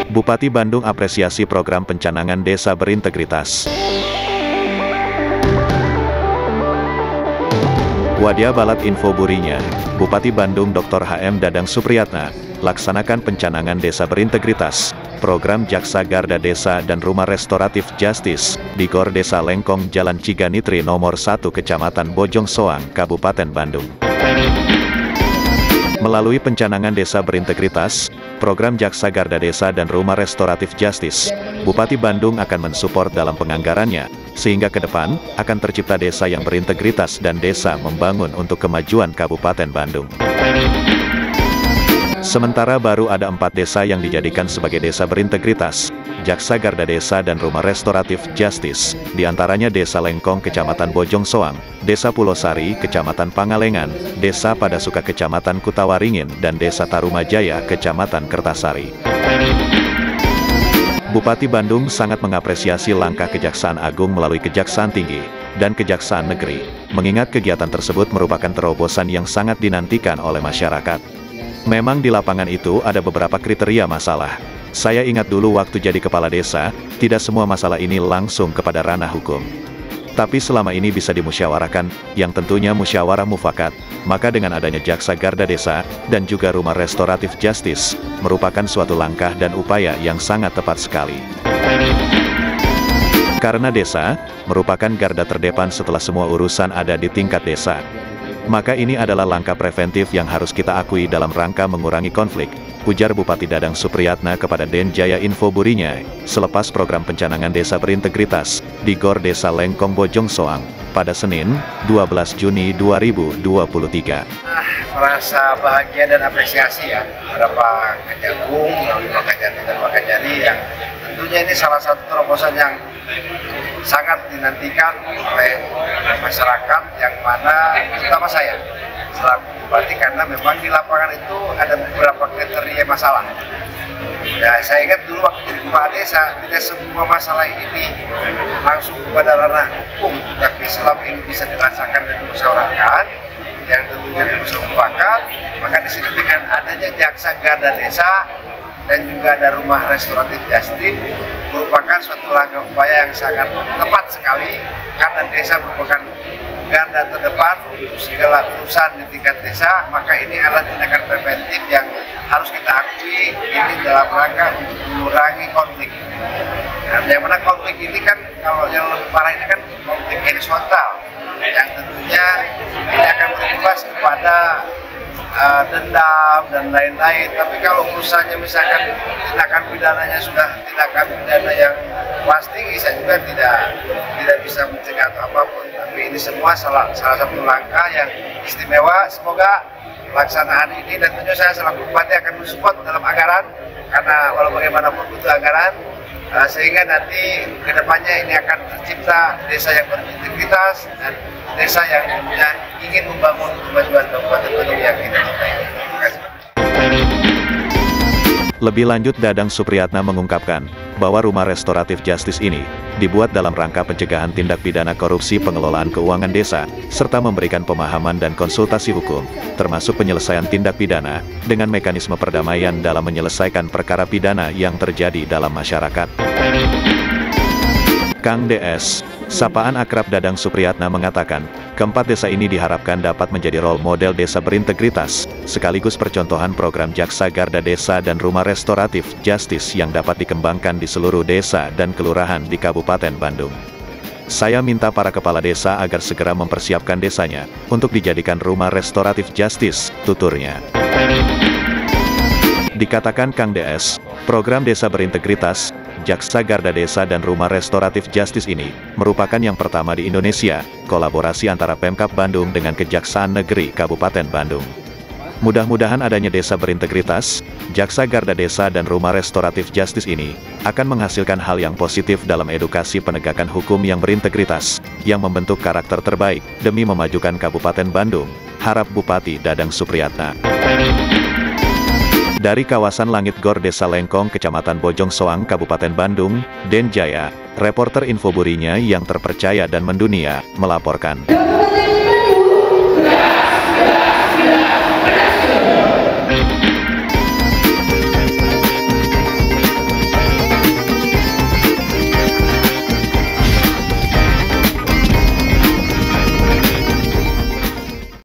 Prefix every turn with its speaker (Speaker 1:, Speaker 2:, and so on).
Speaker 1: Bupati Bandung apresiasi program pencanangan desa berintegritas. Wadia Balat Info Burinya, Bupati Bandung Dr. H.M. Dadang Supriyatna, laksanakan pencanangan desa berintegritas, program Jaksa Garda Desa dan Rumah Restoratif Justice, di Gor Desa Lengkong Jalan Ciganitri nomor 1 Kecamatan Bojong Soang, Kabupaten Bandung. Melalui pencanangan desa berintegritas, program Jaksa Garda Desa dan Rumah Restoratif Justice, Bupati Bandung akan mensupport dalam penganggarannya, sehingga ke depan, akan tercipta desa yang berintegritas dan desa membangun untuk kemajuan Kabupaten Bandung. Sementara baru ada 4 desa yang dijadikan sebagai desa berintegritas, Jaksa Garda Desa dan Rumah Restoratif Justice, diantaranya Desa Lengkong Kecamatan Bojong Soang, Desa Pulosari Kecamatan Pangalengan, Desa Padasuka Kecamatan Kutawaringin, dan Desa Tarumajaya Kecamatan Kertasari. Bupati Bandung sangat mengapresiasi langkah Kejaksaan Agung melalui Kejaksaan Tinggi dan Kejaksaan Negeri, mengingat kegiatan tersebut merupakan terobosan yang sangat dinantikan oleh masyarakat. Memang di lapangan itu ada beberapa kriteria masalah. Saya ingat dulu waktu jadi kepala desa, tidak semua masalah ini langsung kepada ranah hukum. Tapi selama ini bisa dimusyawarahkan, yang tentunya musyawarah mufakat, maka dengan adanya Jaksa Garda Desa, dan juga Rumah Restoratif Justice, merupakan suatu langkah dan upaya yang sangat tepat sekali. Karena desa, merupakan garda terdepan setelah semua urusan ada di tingkat desa. Maka ini adalah langkah preventif yang harus kita akui dalam rangka mengurangi konflik, ujar Bupati Dadang Supriyatna kepada Denjaya Info Burinya, selepas program pencanangan desa berintegritas, di Gor Desa Lengkong Bojong Soang, pada Senin, 12 Juni 2023.
Speaker 2: Merasa bahagia dan apresiasi ya, beberapa Kejagung, Pak Kajari dan Pak Kajari yang tentunya ini salah satu terobosan yang sangat dinantikan oleh masyarakat, yang mana terutama saya selaku bupati, karena memang di lapangan itu ada beberapa kriteria masalah. Ya, saya ingat dulu waktu jadi kepala desa, tidak semua masalah ini langsung kepada ranah hukum, tapi selama ini bisa dirasakan dan dimusyawarahkan, yang tentunya dimusyawarahkan, maka di sini dengan adanya Jaksa Garda Desa dan juga ada Rumah Restoratif Justice merupakan suatu langkah upaya yang sangat tepat sekali, karena desa merupakan garda terdepan untuk segala urusan di tingkat desa. Maka ini adalah tindakan preventif yang harus kita akui, ini dalam rangka untuk mengurangi konflik. Nah, yang mana konflik ini kan, kalau yang lebih parah ini kan konflik horizontal, yang tentunya ini akan berimbas kepada dendam dan lain-lain. Tapi kalau urusannya misalkan tindakan pidananya sudah tindakan pidana yang pasti, saya juga tidak bisa mencegah atau apapun. Tapi ini semua salah satu langkah yang istimewa. Semoga pelaksanaan ini, dan tentu saya selaku bupati akan mensupport dalam anggaran, karena walau bagaimanapun butuh anggaran, sehingga nanti kedepannya ini akan tercipta desa yang berintegritas dan desa yang ingin membangun kemajuan Kabupaten Bandung yang kita cintai. Terima kasih.
Speaker 1: Lebih lanjut, Dadang Supriyatna mengungkapkan bahwa Rumah Restoratif Justice ini dibuat dalam rangka pencegahan tindak pidana korupsi pengelolaan keuangan desa, serta memberikan pemahaman dan konsultasi hukum, termasuk penyelesaian tindak pidana, dengan mekanisme perdamaian dalam menyelesaikan perkara pidana yang terjadi dalam masyarakat. Kang DS, sapaan akrab Dadang Supriyatna, mengatakan, keempat desa ini diharapkan dapat menjadi role model desa berintegritas, sekaligus percontohan program Jaksa Garda Desa dan Rumah Restoratif Justice yang dapat dikembangkan di seluruh desa dan kelurahan di Kabupaten Bandung. Saya minta para kepala desa agar segera mempersiapkan desanya untuk dijadikan Rumah Restoratif Justice, tuturnya. Dikatakan Kang DS, program desa berintegritas, Jaksa Garda Desa dan Rumah Restoratif Justice ini merupakan yang pertama di Indonesia, kolaborasi antara Pemkab Bandung dengan Kejaksaan Negeri Kabupaten Bandung. Mudah-mudahan adanya desa berintegritas, Jaksa Garda Desa dan Rumah Restoratif Justice ini akan menghasilkan hal yang positif dalam edukasi penegakan hukum yang berintegritas, yang membentuk karakter terbaik demi memajukan Kabupaten Bandung, harap Bupati Dadang Supriyatna. Dari kawasan Langit Gor Desa Lengkong Kecamatan Bojong Soang Kabupaten Bandung, Denjaya, reporter Info Burinya yang terpercaya dan mendunia, melaporkan.